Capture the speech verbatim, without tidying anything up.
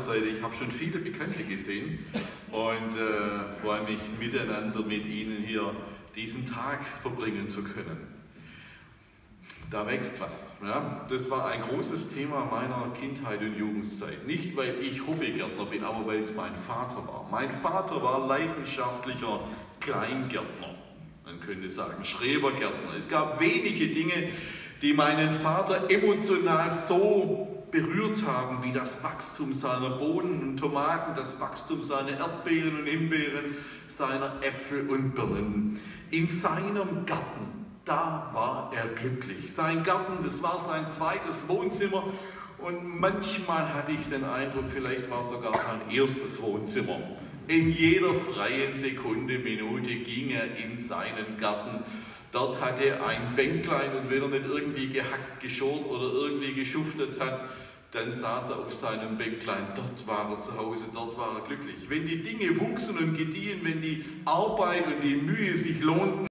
Seite. Ich habe schon viele Bekannte gesehen und äh, freue mich, miteinander mit Ihnen hier diesen Tag verbringen zu können. Da wächst was. Ja? Das war ein großes Thema meiner Kindheit und Jugendzeit. Nicht, weil ich Hobbygärtner bin, aber weil es mein Vater war. Mein Vater war leidenschaftlicher Kleingärtner. Man könnte sagen Schrebergärtner. Es gab wenige Dinge, die meinen Vater emotional so berührt haben, wie das Wachstum seiner Bohnen und Tomaten, das Wachstum seiner Erdbeeren und Himbeeren, seiner Äpfel und Birnen. In seinem Garten, da war er glücklich. Sein Garten, das war sein zweites Wohnzimmer und manchmal hatte ich den Eindruck, vielleicht war es sogar sein erstes Wohnzimmer. In jeder freien Sekunde, Minute ging er in seinen Garten. Dort hatte er ein Bänklein und wenn er nicht irgendwie gehackt, geschort oder irgendwie geschuftet hat, dann saß er auf seinem Bänklein. Dort war er zu Hause, dort war er glücklich. Wenn die Dinge wuchsen und gediehen, wenn die Arbeit und die Mühe sich lohnten,